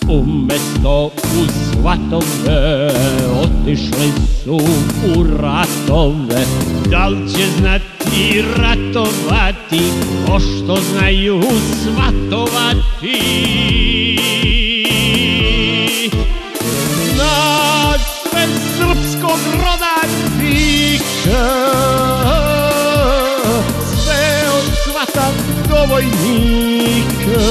Umesto u svatove otišli su u ratove. Da li će znati ratovati pošto znaju svatovati? Na sve srpskog roda vika, sve od svata do vojnika.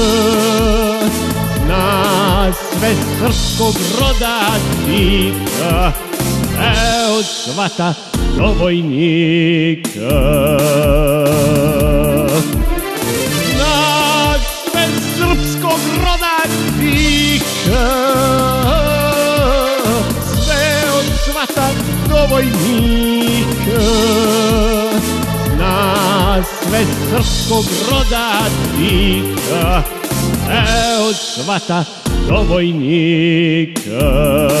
Na sve srpskog roda vika, sve od svata do vojnika. Na sve srpskog roda vika, sve od svata do vojnika. Na sve srpskog roda vika, sve od svata do vojnika.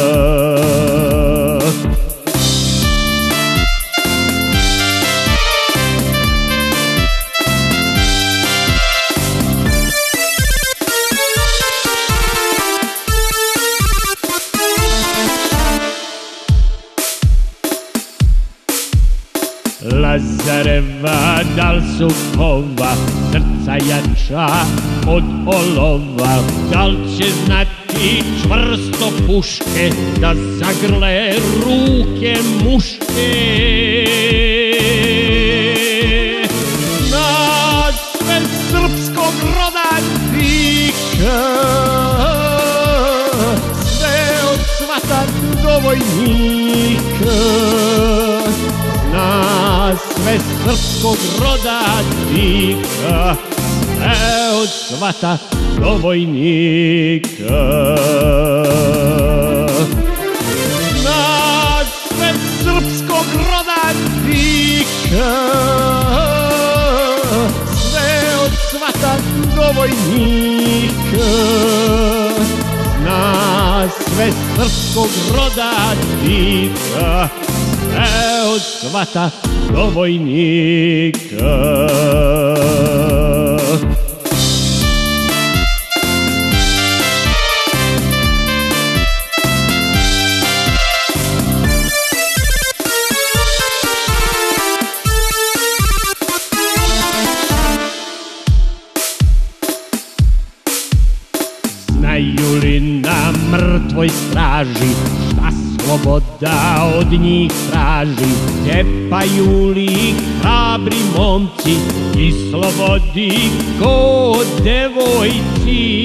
Lazareva, dal su kova srca jača od olova? Da li će znati čvrsto puške da zagrle ruke muške? Na sve srpskog roda vika, sve od svata do vojnika. Na sve srpskog roda vika, sve od svata do vojnika. Na sve srpskog roda vika, sve od svata do vojnika. Na sve srpskog roda vika, sve od svata do vojnika. Znaju li na mrtvoj straži šta sloboda od njih traži? Tepaju li hrabri momci i slobodi ko devojci?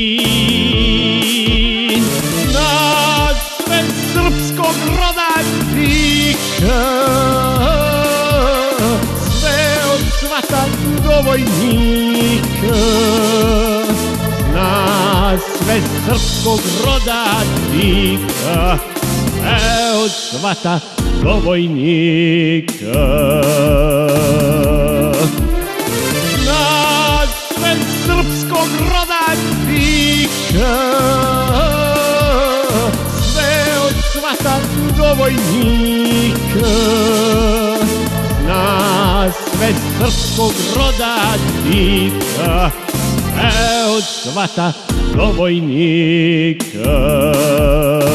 Na sve srpskog roda vika, sve od svata do vojnika. Na sve srpskog roda vika, sve od svata do vojnika. Na sve srpskog roda vika, sve od svata do vojnika. Na sve srpskog roda vika, sve od svata do vojnika.